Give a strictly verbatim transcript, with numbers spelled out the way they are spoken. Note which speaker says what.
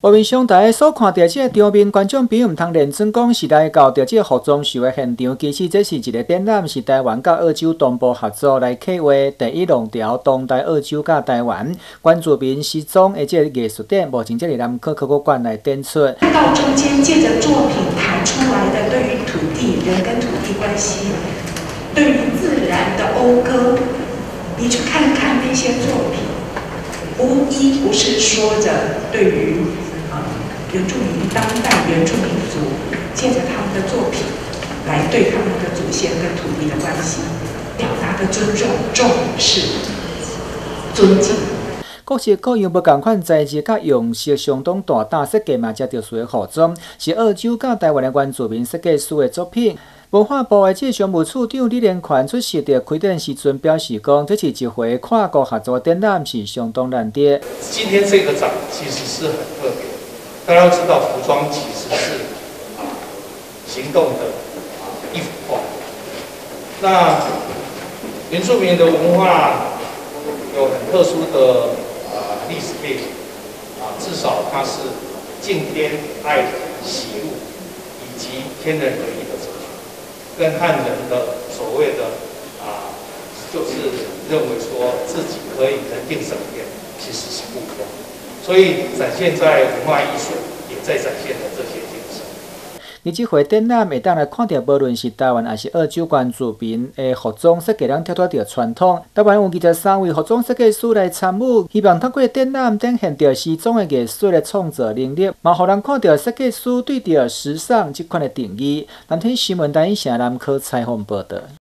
Speaker 1: 画面上，大家所看到这个场面，观众朋友唔通认真讲是来到着这个服装秀的现场。其实这是一个展览，是台湾甲澳洲同步合作来刻画第一浪潮当代澳洲甲台湾原住民时装的这个艺术展，目前这里南科科学馆来展出。
Speaker 2: 到中间，借着作品谈出来的对于土地、人跟土地关系，对于自然的讴歌，你去看看那些作品，无一不是说着对于。 原住民当代原住民族借着他们的作品来对他们的祖先跟土地的关系表达的尊重、重视、尊敬。
Speaker 1: 各式各样不同款材质甲样式相当大胆，设计嘛才特殊的服装，是澳洲甲台湾的原住民设计师的作品。文化部的这商务处长李连宽出席的开展时阵表示讲，这是一回跨国合作展览，是相当难得。
Speaker 3: 今天这个展其实是很特别。 大家要知道，服装其实是啊行动的啊一幅画。那原住民的文化有很特殊的啊历史背景啊，至少它是敬天爱人惜物以及天人合一的哲学，跟汉人的所谓的啊就是认为说自己可以人定胜天，其实是不一样。 所以展现在文化艺术，也在展现了这些精神。
Speaker 1: 你这回展览会当来看到，无论是台湾还是澳洲原住民的服装设计，咱跳脱着传统。台湾有二十三位服装设计师来参与，希望透过展览展现着时装的艺术的创造能力，嘛，互人看到设计师对着时尚这款的定义。南天新闻台以城南科采访报道。